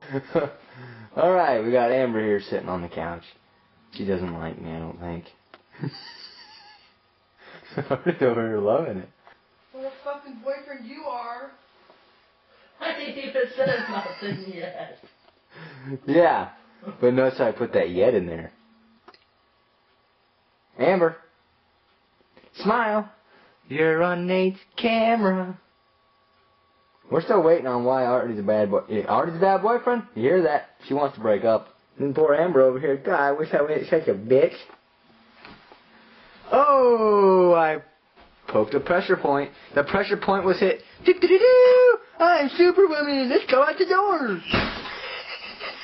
Alright, we got Amber here sitting on the couch. She doesn't like me, I don't think. Artie's over here loving it. What a fucking boyfriend you are. I didn't even say nothing yet. Yeah, but notice I put that yet in there. Amber, smile. You're on Nate's camera. We're still waiting on why Artie's a bad boy. Artie's a bad boyfriend? You hear that? She wants to break up. And poor Amber over here. God, I wish I wasn't such a bitch. Oh, I poked a pressure point. The pressure point was hit. Do-do-do-do! I'm Superwoman. Let's go out the door.